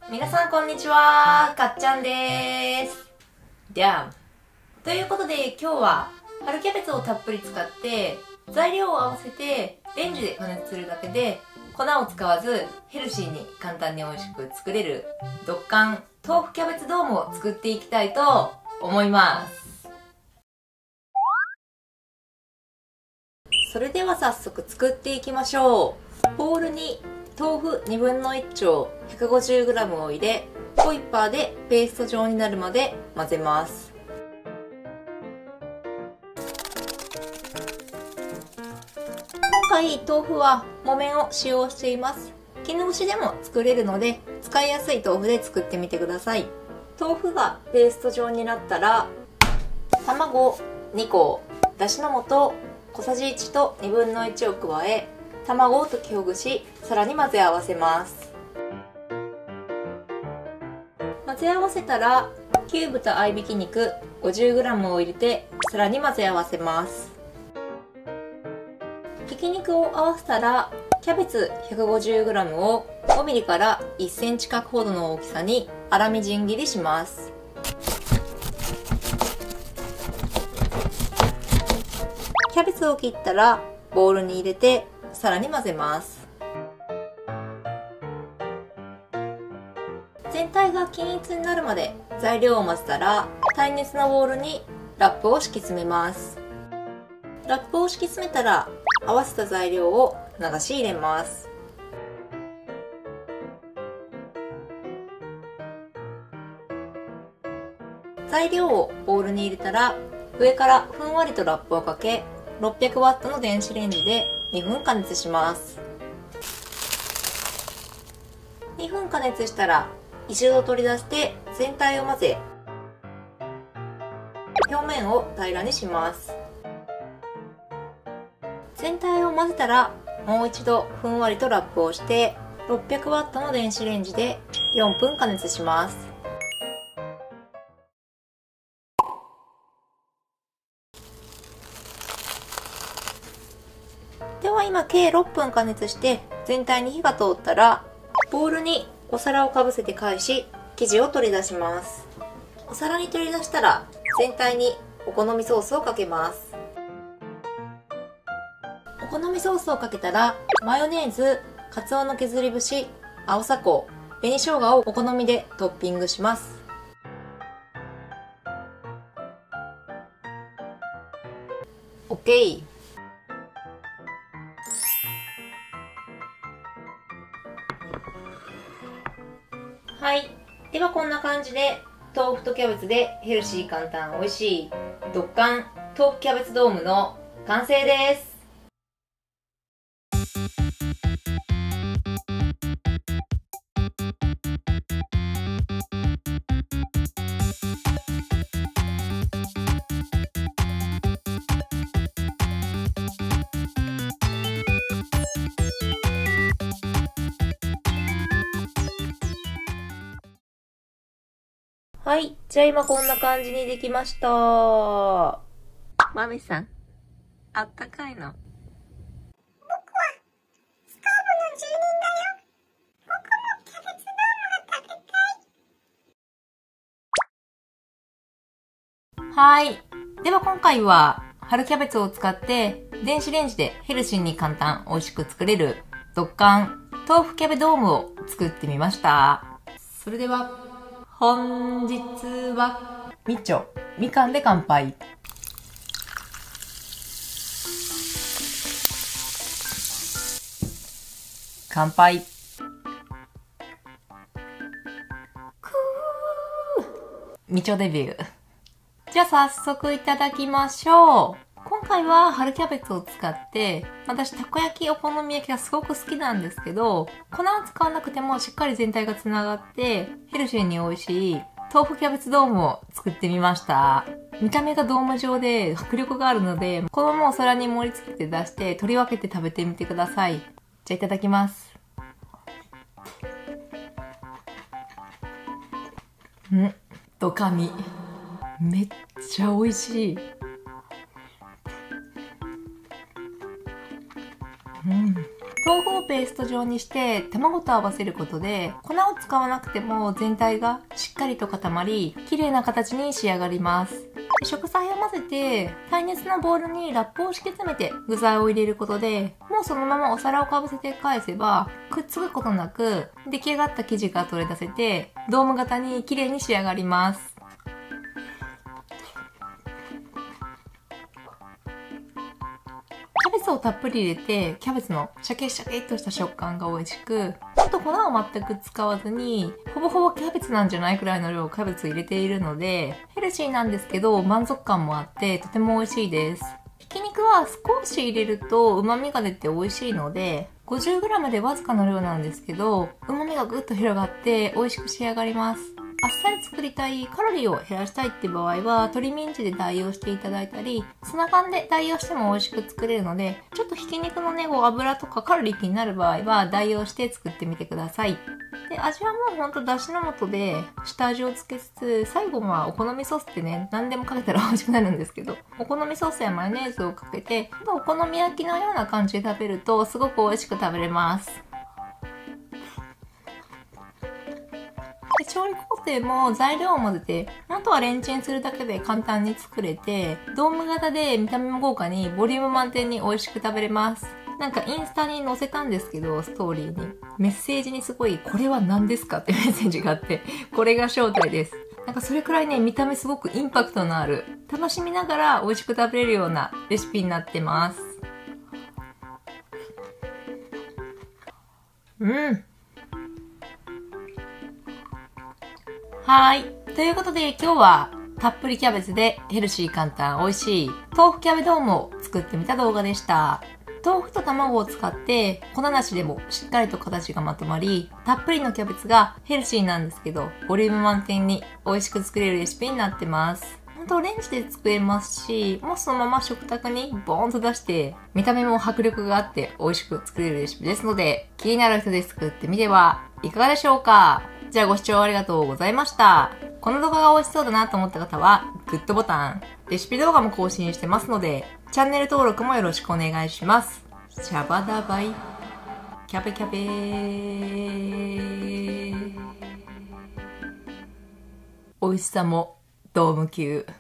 皆さんこんにちは、かっちゃんです。じゃあということで今日は春キャベツをたっぷり使って材料を合わせてレンジで加熱するだけで粉を使わずヘルシーに簡単に美味しく作れるドッカン豆腐キャベツドームを作っていきたいと思います。それでは早速作っていきましょう。ボウルに豆腐1/2丁 150g を入れ、ホイッパーでペースト状になるまで混ぜます。今回豆腐は木綿を使用しています。絹ごしでも作れるので使いやすい豆腐で作ってみてください。豆腐がペースト状になったら卵2個、だしの素小さじ1と1/2を加え、卵を溶きほぐし、さらに混ぜ合わせます。混ぜ合わせたらキューブと合いびき肉 50g を入れてさらに混ぜ合わせます。ひき肉を合わせたらキャベツ 150g を 5mm から1cm角ほどの大きさに粗みじん切りします。キャベツを切ったらボウルに入れてさらに混ぜます。全体が均一になるまで材料を混ぜたら耐熱のボウルにラップを敷き詰めます。ラップを敷き詰めたら合わせた材料を流し入れます。材料をボウルに入れたら上からふんわりとラップをかけ、600W の電子レンジで2分加熱します。2分加熱したら一度取り出して全体を混ぜ、表面を平らにします。全体を混ぜたらもう一度ふんわりとラップをして 600W の電子レンジで4分加熱します。では今計6分加熱して全体に火が通ったらボウルにお皿をかぶせて返し生地を取り出します。お皿に取り出したら全体にお好みソースをかけます。お好みソースをかけたらマヨネーズ、かつおの削り節、青さこ、紅生姜をお好みでトッピングします。OK。はい。ではこんな感じで豆腐とキャベツでヘルシー簡単美味しいドッカン豆腐キャベツドームの完成です。はい。じゃあ今こんな感じにできました。マミさん、あったかいの？僕はストーブの住人だよ。僕もキャベツドームが食べたい。はい。では今回は春キャベツを使って電子レンジでヘルシーに簡単美味しく作れるドッカン豆腐キャベドームを作ってみました。それでは本日はみかんで乾杯。乾杯。みちょデビュー。じゃあ早速いただきましょう。今回は春キャベツを使って、私たこ焼きお好み焼きがすごく好きなんですけど、粉を使わなくてもしっかり全体がつながってヘルシーに美味しい豆腐キャベツドームを作ってみました。見た目がドーム状で迫力があるので、このままお皿に盛り付けて出して取り分けて食べてみてください。じゃあいただきます。ドカミ。めっちゃ美味しい。豆腐をペースト状にして卵と合わせることで、粉を使わなくても全体がしっかりと固まり、綺麗な形に仕上がります。食材を混ぜて、耐熱のボウルにラップを敷き詰めて具材を入れることで、もうそのままお皿をかぶせて返せば、くっつくことなく、出来上がった生地が取れ出せて、ドーム型に綺麗に仕上がります。キャベツをたっぷり入れて、キャベツのシャキシャキっとした食感が美味しく、あと粉を全く使わずに、ほぼほぼキャベツなんじゃないくらいの量キャベツ入れているので、ヘルシーなんですけど満足感もあってとても美味しいです。ひき肉は少し入れると旨味が出て美味しいので、50g でわずかの量なんですけど、旨味がぐっと広がって美味しく仕上がります。あっさり作りたい、カロリーを減らしたいって場合は、鶏ミンチで代用していただいたり、ツナ缶で代用しても美味しく作れるので、ちょっとひき肉のね、油とかカロリー気になる場合は、代用して作ってみてください。で、味はもうほんと出汁の素で下味をつけつつ、最後はお好みソースってね、何でもかけたら美味しくなるんですけど、お好みソースやマヨネーズをかけて、お好み焼きのような感じで食べると、すごく美味しく食べれます。調理工程も材料を混ぜて、あとはレンチンするだけで簡単に作れて、ドーム型で見た目も豪華にボリューム満点に美味しく食べれます。なんかインスタに載せたんですけど、ストーリーに。メッセージにすごい、これは何ですかってメッセージがあって、これが正体です。なんかそれくらいね、見た目すごくインパクトのある、楽しみながら美味しく食べれるようなレシピになってます。はい。ということで今日はたっぷりキャベツでヘルシー簡単美味しい豆腐キャベドームを作ってみた動画でした。豆腐と卵を使って粉なしでもしっかりと形がまとまり、たっぷりのキャベツがヘルシーなんですけど、ボリューム満点に美味しく作れるレシピになってます。ほんとレンジで作れますし、もうそのまま食卓にボーンと出して、見た目も迫力があって美味しく作れるレシピですので、気になる人で作ってみてはいかがでしょうか。じゃあご視聴ありがとうございました。この動画が美味しそうだなと思った方は、グッドボタン、レシピ動画も更新してますので、チャンネル登録もよろしくお願いします。シャバダバイ、キャベキャベー。美味しさもドーム級。